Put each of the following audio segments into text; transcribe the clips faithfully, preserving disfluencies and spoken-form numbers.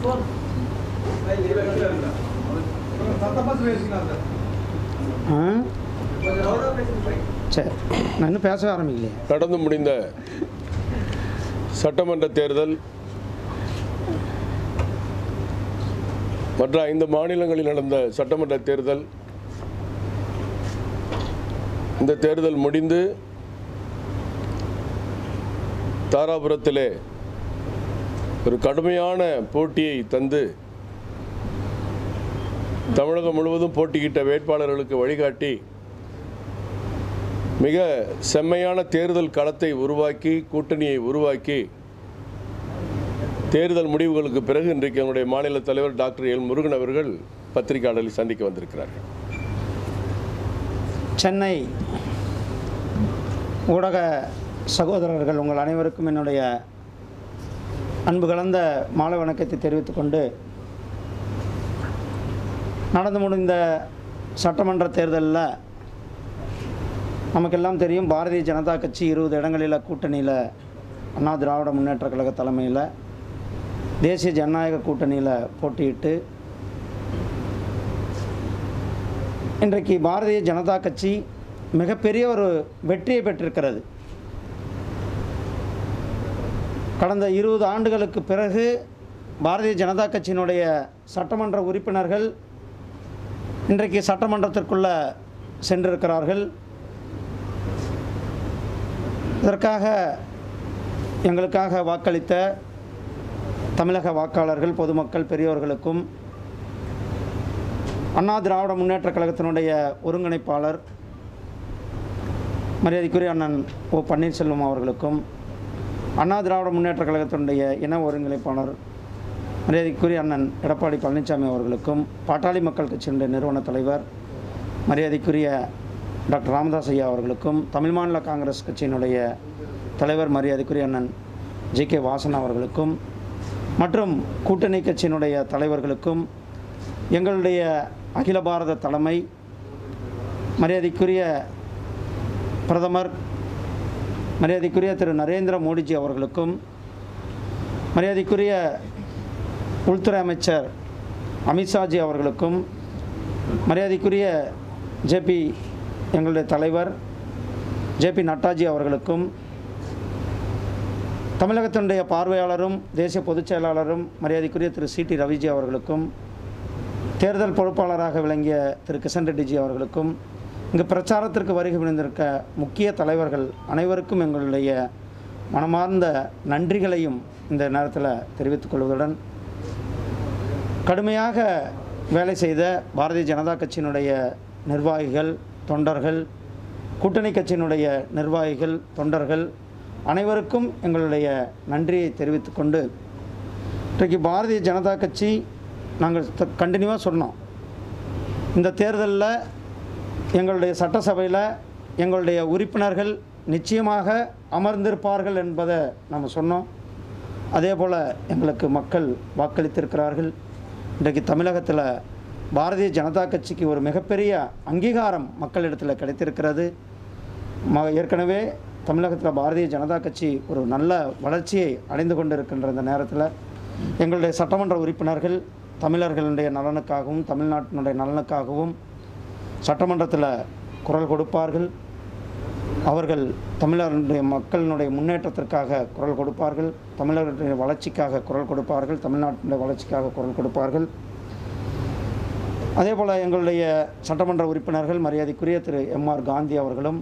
சரி, நான் இன்னும் பேச ஆரம்பிக்கலையே. நடந்து முடிந்த சட்டமன்ற தேர்தல் மற்ற ஐந்து மாநிலங்களில் நடந்த சட்டமன்ற தேர்தல், இந்த தேர்தல் முடிந்து தாராபுரத்திலே ஒரு கடுமையான போட்டியை தந்து தமிழகம் முழுவதும் போட்டியிட்ட வேட்பாளர்களுக்கு வழிகாட்டி மிக செம்மையான தேர்தல் களத்தை உருவாக்கி கூட்டணியை உருவாக்கி தேர்தல் முடிவுகளுக்கு பிறகு இன்றைக்கு என்னுடைய மாநில தலைவர் டாக்டர் எல் முருகன் அவர்கள் பத்திரிகையாளர்களை சந்திக்க வந்திருக்கிறார்கள். சென்னை ஊடக சகோதரர்கள் உங்கள் அனைவருக்கும் என்னுடைய அன்பு கலந்த மாலை வணக்கத்தை தெரிவித்துக் கொண்டு, நடந்து முடிந்த சட்டமன்ற தேர்தலில் நமக்கெல்லாம் தெரியும், பாரதிய ஜனதா கட்சி இருபது இடங்களில் கூட்டணியில் அண்ணா திராவிட முன்னேற்ற கழக தலைமையில் தேசிய ஜனநாயக கூட்டணியில் போட்டியிட்டு இன்றைக்கு பாரதிய ஜனதா கட்சி மிகப்பெரிய ஒரு வெற்றியை பெற்றிருக்கிறது. கடந்த இருபது ஆண்டுகளுக்கு பிறகு பாரதிய ஜனதா கட்சியினுடைய சட்டமன்ற உறுப்பினர்கள் இன்றைக்கு சட்டமன்றத்திற்குள்ள சென்றிருக்கிறார்கள். இதற்காக எங்களுக்காக வாக்களித்த தமிழக வாக்காளர்கள், பொதுமக்கள், பெரியோர்களுக்கும் அண்ணா திராவிட முன்னேற்ற கழகத்தினுடைய ஒருங்கிணைப்பாளர் மரியாதைக்குரிய அண்ணன் ஓ பன்னீர்செல்வம் அவர்களுக்கும், அண்ணா திராவிட முன்னேற்ற கழகத்தினுடைய இன ஒருங்கிணைப்பாளர் மரியாதைக்குரிய அண்ணன் எடப்பாடி பழனிசாமி அவர்களுக்கும், பாட்டாளி மக்கள் கட்சியினுடைய நிறுவன தலைவர் மரியாதைக்குரிய டாக்டர் ராமதாஸ் ஐயா அவர்களுக்கும், தமிழ் மாநில காங்கிரஸ் கட்சியினுடைய தலைவர் மரியாதைக்குரிய அண்ணன் ஜி கே வாசன் அவர்களுக்கும், மற்றும் கூட்டணி கட்சியினுடைய தலைவர்களுக்கும், எங்களுடைய அகில பாரத தலைமை மரியாதைக்குரிய பிரதமர் மரியாதைக்குரிய திரு நரேந்திர மோடிஜி அவர்களுக்கும், மரியாதைக்குரிய உள்துறை அமைச்சர் அமித்ஷாஜி அவர்களுக்கும், மரியாதைக்குரிய ஜேபி எங்களுடைய தலைவர் ஜேபி நட்டாஜி அவர்களுக்கும், தமிழகத்தினுடைய பார்வையாளரும் தேசிய பொதுச் செயலாளரும் மரியாதைக்குரிய திரு சி டி ரவிஜி அவர்களுக்கும், தேர்தல் பொறுப்பாளராக விளங்கிய திரு கிஷன் ரெட்டிஜி அவர்களுக்கும், இங்கு பிரச்சாரத்திற்கு வருகை புரிந்திருக்க முக்கிய தலைவர்கள் அனைவருக்கும் எங்களுடைய மனமார்ந்த நன்றிகளையும் இந்த நேரத்தில் தெரிவித்துக் கொள்வதுடன், கடுமையாக வேலை செய்த பாரதிய ஜனதா கட்சியினுடைய நிர்வாகிகள், தொண்டர்கள், கூட்டணி கட்சியினுடைய நிர்வாகிகள், தொண்டர்கள் அனைவருக்கும் எங்களுடைய நன்றியை தெரிவித்துக் கொண்டு, இன்றைக்கு பாரதிய ஜனதா கட்சி நாங்கள் கண்டினியூவாக சொன்னோம், இந்த தேர்தலில் எங்களுடைய சட்டசபையில் எங்களுடைய உறுப்பினர்கள் நிச்சயமாக அமர்ந்திருப்பார்கள் என்பதை நாம் சொன்னோம். அதே போல் எங்களுக்கு மக்கள் வாக்களித்திருக்கிறார்கள். இன்றைக்கு தமிழகத்தில் பாரதிய ஜனதா கட்சிக்கு ஒரு மிகப்பெரிய அங்கீகாரம் மக்களிடத்தில் கிடைத்திருக்கிறது. ம ஏற்கனவே தமிழகத்தில் பாரதிய ஜனதா கட்சி ஒரு நல்ல வளர்ச்சியை அடைந்து கொண்டிருக்கின்ற இந்த நேரத்தில் எங்களுடைய சட்டமன்ற உறுப்பினர்கள் தமிழர்களுடைய நலனுக்காகவும் தமிழ்நாட்டினுடைய நலனுக்காகவும் சட்டமன்றத்தில் குரல் கொடுப்பார்கள். அவர்கள் தமிழர்களுடைய மக்களினுடைய முன்னேற்றத்திற்காக குரல் கொடுப்பார்கள், தமிழர்களுடைய வளர்ச்சிக்காக குரல் கொடுப்பார்கள், தமிழ்நாட்டினுடைய வளர்ச்சிக்காக குரல் கொடுப்பார்கள். அதே போல் எங்களுடைய சட்டமன்ற உறுப்பினர்கள் மரியாதைக்குரிய திரு எம் ஆர் காந்தி அவர்களும்,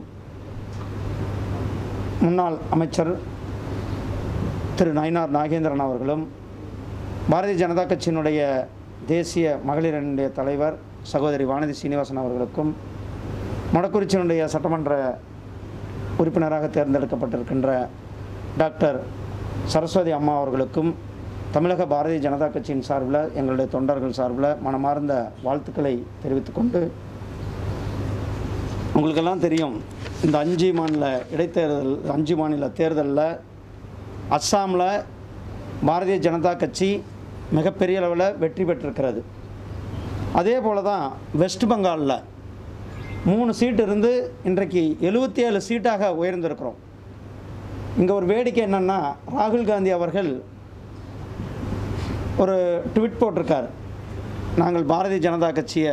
முன்னாள் அமைச்சர் திரு நயினார் நாகேந்திரன் அவர்களும், பாரதிய ஜனதா கட்சியினுடைய தேசிய மகளிரினுடைய தலைவர் சகோதரி வானதி சீனிவாசன் அவர்களுக்கும், மொடக்குறிச்சியினுடைய சட்டமன்ற உறுப்பினராக தேர்ந்தெடுக்கப்பட்டிருக்கின்ற டாக்டர் சரஸ்வதி அம்மா அவர்களுக்கும் தமிழக பாரதிய ஜனதா கட்சியின் சார்பில் எங்களுடைய தொண்டர்கள் சார்பில் மனமார்ந்த வாழ்த்துக்களை தெரிவித்துக்கொண்டு, உங்களுக்கெல்லாம் தெரியும், இந்த அஞ்சு மாநில இடைத்தேர்தல் அஞ்சு மாநில தேர்தலில் அஸ்ஸாமில் பாரதிய ஜனதா கட்சி மிகப்பெரிய அளவில் வெற்றி பெற்றிருக்கிறது. அதே போல் தான் வெஸ்ட் பெங்காலில் மூணு சீட்டு இருந்து இன்றைக்கு எழுபத்தி ஏழு சீட்டாக உயர்ந்திருக்கிறோம். இங்கே ஒரு வேடிக்கை என்னென்னா, ராகுல் காந்தி அவர்கள் ஒரு ட்வீட் போட்டிருக்கார். நாங்கள் பாரதிய ஜனதா கட்சியை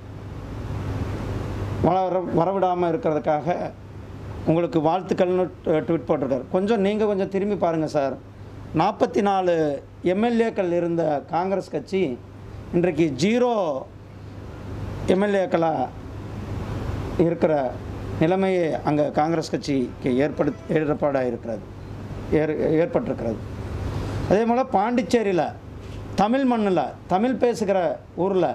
வர வரவிடாமல் இருக்கிறதுக்காக உங்களுக்கு வாழ்த்துக்கள்னு ட்வீட் போட்டிருக்கார். கொஞ்சம் நீங்கள் கொஞ்சம் திரும்பி பாருங்கள் சார். நாற்பத்தி நாலு எம்எல்ஏக்கள் இருந்த காங்கிரஸ் கட்சி இன்றைக்கு ஜீரோ எம்எல்ஏக்களாக இருக்கிற நிலைமையே அங்கே காங்கிரஸ் கட்சிக்கு ஏற்படு ஏற்பாடாக இருக்கிறது ஏற் ஏற்பட்டிருக்கிறது. அதே போல் பாண்டிச்சேரியில் தமிழ் மண்ணில் தமிழ் பேசுகிற ஊரில்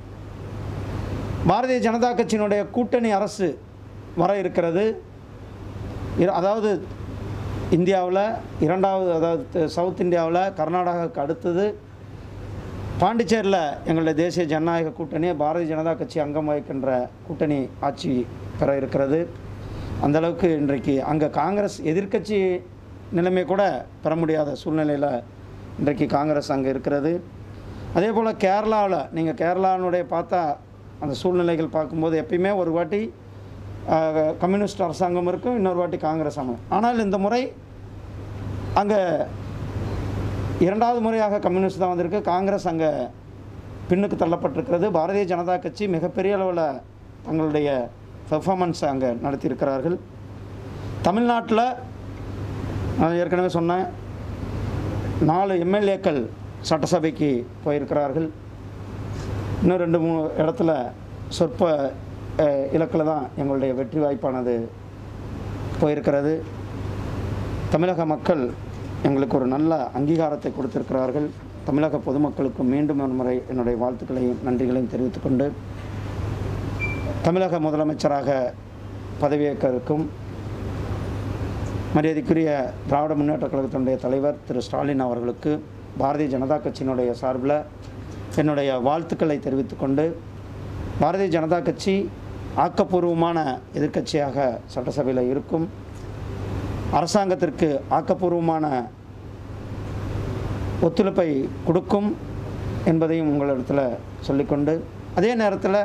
பாரதிய ஜனதா கட்சியினுடைய கூட்டணி அரசு வர இருக்கிறது. அதாவது இந்தியாவில் இரண்டாவது, அதாவது சவுத் இந்தியாவில் கர்நாடகாவுக்கு அடுத்தது பாண்டிச்சேரியில் எங்களுடைய தேசிய ஜனநாயக கூட்டணி பாரதிய ஜனதா கட்சி அங்கம் வகிக்கின்ற கூட்டணி ஆட்சி பெற இருக்கிறது. அந்தளவுக்கு இன்றைக்கு அங்கே காங்கிரஸ் எதிர்க்கட்சி நிலைமை கூட பெற முடியாத சூழ்நிலையில் இன்றைக்கு காங்கிரஸ் அங்கே இருக்கிறது. அதே போல் கேரளாவில் நீங்கள் கேரளானுடைய பார்த்தா அந்த சூழ்நிலைகள் பார்க்கும்போது எப்பயுமே ஒரு வாட்டி கம்யூனிஸ்ட் அரசாங்கம் இருக்கும், இன்னொரு வாட்டி காங்கிரஸ் அமையும். ஆனால் இந்த முறை அங்கே இரண்டாவது முறையாக கம்யூனிஸ்ட் தான் வந்திருக்கு. காங்கிரஸ் அங்கே பின்னுக்கு தள்ளப்பட்டிருக்கிறது. பாரதிய ஜனதா கட்சி மிகப்பெரிய அளவில் தங்களுடைய பெர்ஃபார்மன்ஸை அங்கே நடத்தியிருக்கிறார்கள். தமிழ்நாட்டில் நான் ஏற்கனவே சொன்னேன், நாலு எம்எல்ஏக்கள் சட்டசபைக்கு போயிருக்கிறார்கள். இன்னும் ரெண்டு மூணு இடத்துல சொற்ப இலக்கில் தான் எங்களுடைய வெற்றி வாய்ப்பானது போயிருக்கிறது. தமிழக மக்கள் எங்களுக்கு ஒரு நல்ல அங்கீகாரத்தை கொடுத்திருக்கிறார்கள். தமிழக பொதுமக்களுக்கு மீண்டும் ஒரு முறை என்னுடைய வாழ்த்துக்களையும் நன்றிகளையும் தெரிவித்துக்கொண்டு, தமிழக முதலமைச்சராக பதவியேற்க இருக்கும் மரியாதைக்குரிய திராவிட முன்னேற்றக் கழகத்தினுடைய தலைவர் திரு ஸ்டாலின் அவர்களுக்கு பாரதிய ஜனதா கட்சியினுடைய சார்பில் என்னுடைய வாழ்த்துக்களை தெரிவித்துக்கொண்டு, பாரதிய ஜனதா கட்சி ஆக்கப்பூர்வமான எதிர்க்கட்சியாக சட்டசபையில் இருக்கும், அரசாங்கத்திற்கு ஆக்கப்பூர்வமான ஒத்துழைப்பை கொடுக்கும் என்பதையும் உங்களிடத்தில் சொல்லிக்கொண்டு, அதே நேரத்தில்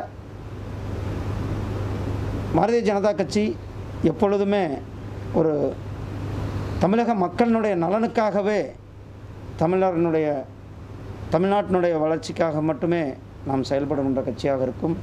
பாரதிய ஜனதா கட்சி எப்பொழுதுமே ஒரு தமிழக மக்களினுடைய நலனுக்காகவே, தமிழர்களுடைய தமிழ்நாட்டினுடைய வளர்ச்சிக்காக மட்டுமே நாம் செயல்படுகின்ற கட்சியாக இருக்கும்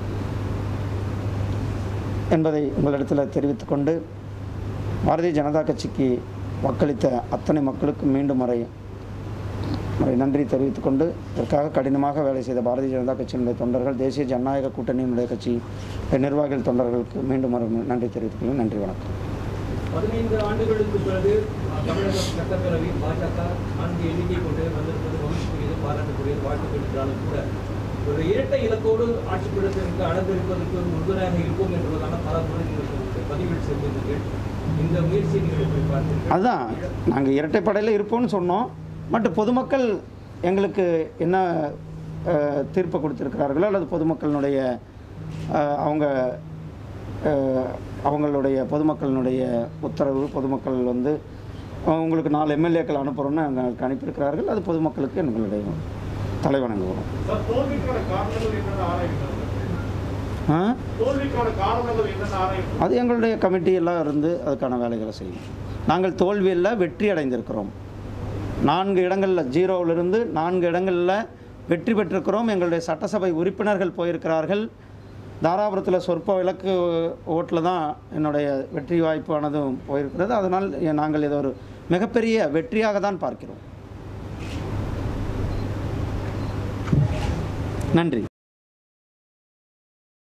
என்பதை உங்களிடத்தில் தெரிவித்துக்கொண்டு, பாரதிய ஜனதா கட்சிக்கு வாக்களித்த அத்தனை மக்களுக்கு மீண்டும் முறை முறை நன்றி தெரிவித்துக்கொண்டு, இதற்காக கடினமாக வேலை செய்த பாரதிய ஜனதா கட்சியினுடைய தொண்டர்கள், தேசிய ஜனநாயக கூட்டணியினுடைய கட்சி நிர்வாகிகள் தொண்டர்களுக்கு மீண்டும் ஒரு நன்றி தெரிவித்துக்கொள்கிறேன். நன்றி, வணக்கம். பதினைந்து ஆண்டுகளுக்கு பிறகு தமிழக சட்டப்பேரவை பாஜக நான்கு எண்ணிக்கை கொண்டு வந்திருப்பது மகிழ்ச்சிக்குரியது, பாராட்டுக்குரியது, வாழ்த்துக்கள் கூட ஒரு இரட்டை இலக்கோடு ஆட்சி பீடத்திற்கு அடங்கிருப்பதற்கு உறுதுணையாக இருக்கும் என்பதான பல முறை நீங்கள் பதிவில் செஞ்சிருந்தீர்கள். இந்த முயற்சியை நீங்கள் எப்படி பார்த்தீர்கள்? அதுதான் நாங்கள் இரட்டைப்படையில் இருப்போம்னு சொன்னோம். மற்ற பொதுமக்கள் எங்களுக்கு என்ன தீர்ப்பை கொடுத்திருக்கிறார்களோ அல்லது பொதுமக்களினுடைய அவங்க அவங்களுடைய பொதுமக்களினுடைய உத்தரவு, பொதுமக்கள் வந்து உங்களுக்கு நாலு எம்எல்ஏக்கள் அனுப்புகிறோன்னு எங்களுக்கு அனுப்பியிருக்கிறார்கள். அது பொதுமக்களுக்கு எங்களுடைய தலைவணங்க வரும். அது எங்களுடைய கமிட்டி எல்லாம் இருந்து அதுக்கான வேலைகளை செய்யும். நாங்கள் தோல்வியில் வெற்றி அடைந்திருக்கிறோம். நான்கு இடங்களில் ஜீரோவிலிருந்து நான்கு இடங்களில் வெற்றி பெற்றிருக்கிறோம். எங்களுடைய சட்டசபை உறுப்பினர்கள் போயிருக்கிறார்கள். தாராபுரத்தில் சொற்ப விலக்கு ஓட்டில் தான் என்னுடைய வெற்றி வாய்ப்பானதும் போயிருக்கிறது. அதனால் நாங்கள் இதை ஒரு மிகப்பெரிய வெற்றியாக தான் பார்க்கிறோம். நன்றி.